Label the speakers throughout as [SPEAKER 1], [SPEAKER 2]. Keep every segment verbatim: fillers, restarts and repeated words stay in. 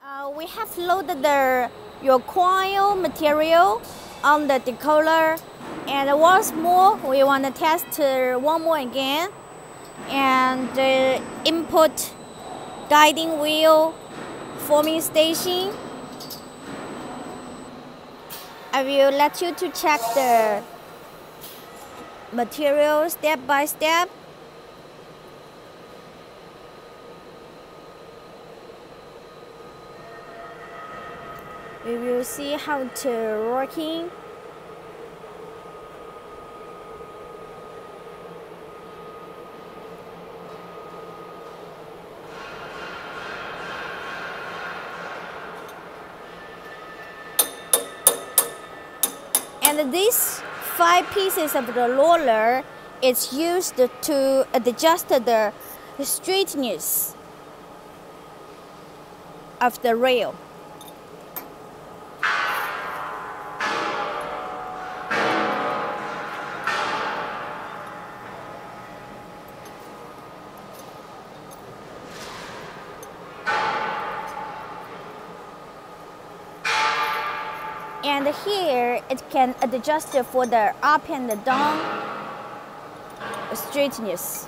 [SPEAKER 1] Uh, we have loaded the your coil material on the decoder, and once more we want to test uh, one more again, and the input guiding wheel forming station. I will let you to check the material step by step. We will see how to working. And these five pieces of the roller is used to adjust the straightness of the rail. And here it can adjust for the up and the down straightness.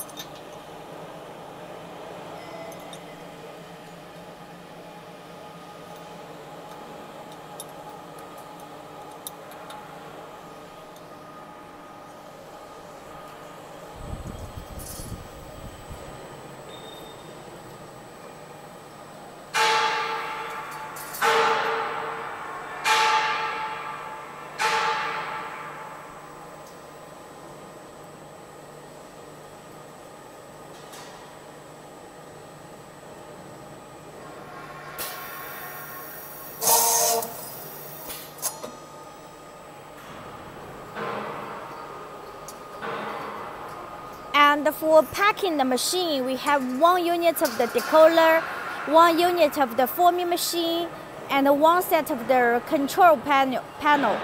[SPEAKER 1] And for packing the machine, we have one unit of the decoder, one unit of the forming machine, and one set of the control panel. panel.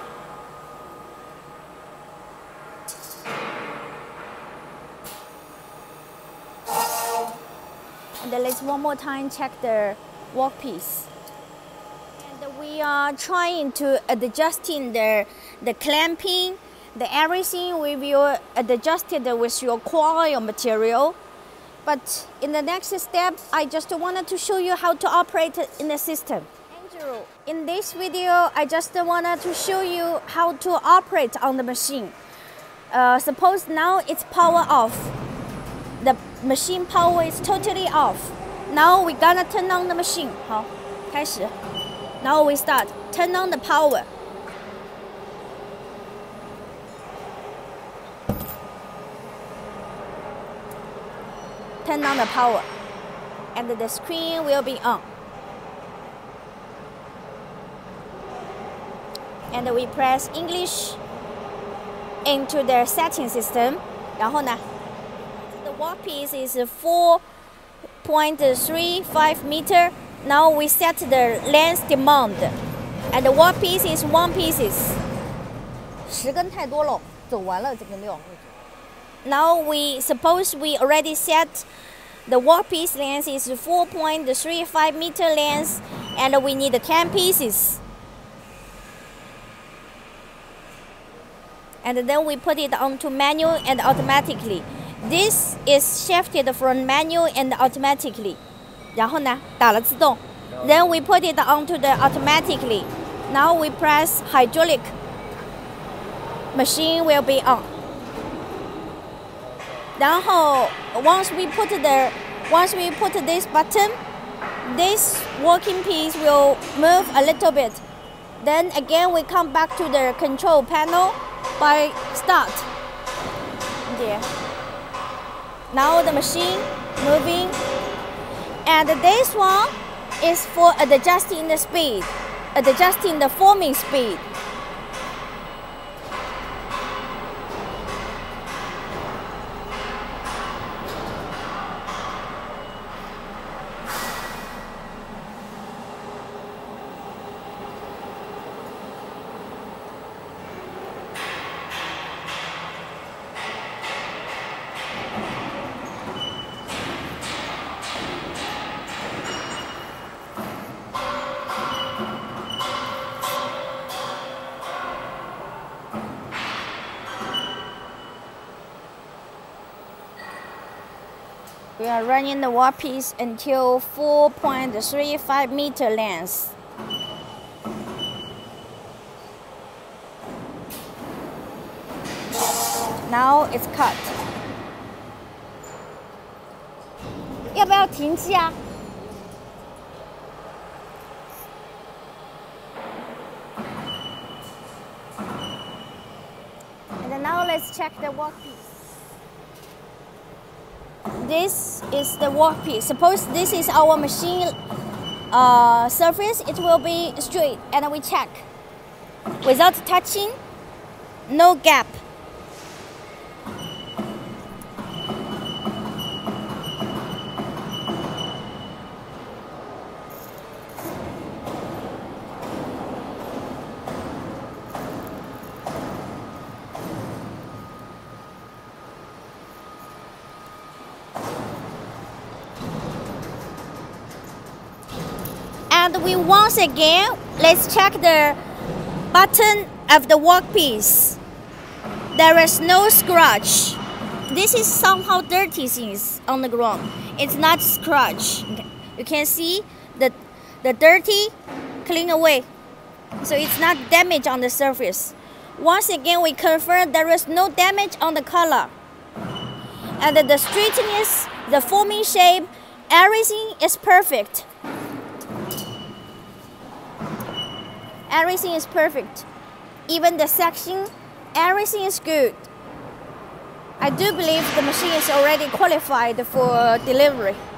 [SPEAKER 1] And let's one more time check the workpiece. And we are trying to adjusting the, the clamping. The everything we will adjust it with your coil material. But in the next step, I just wanted to show you how to operate in the system. Andrew, in this video, I just wanted to show you how to operate on the machine. Uh, suppose now it's power off. The machine power is totally off. Now we're gonna turn on the machine. 好，开始. Now we start. Turn on the power. Turn on the power, and the screen will be on. And we press English into the setting system. 然后呢 the workpiece is four point three five meter. Now we set the length demand, and the workpiece is one pieces. 十根太多了，走完了这个料。Now we suppose we already set the workpiece length is four point three five meter length, and we need ten pieces. And then we put it onto manual and automatically. This is shifted from manual and automatically. 然后呢，打了自动。Then we put it onto the automatically. Now we press hydraulic. Machine will be on. 然后 once we put the once we put this button, this working piece will move a little bit. Then again we come back to the control panel by start. There. Now the machine moving, and this one is for adjusting the speed, adjusting the forming speed. We are running the workpiece until four point three five meter length. Now it's cut. 要不要停机啊？ And now let's check the workpiece. This is the workpiece. Suppose this is our machine uh, surface, it will be straight, and we check. Without touching, no gap. And we once again, let's check the bottom of the workpiece. There is no scratch. This is somehow dirty things on the ground. It's not scratch. You can see the, the dirty clean away. So it's not damage on the surface. Once again, we confirm there is no damage on the color. And the straightness, the forming shape, everything is perfect. Everything is perfect. Even the section, everything is good. I do believe the machine is already qualified for delivery.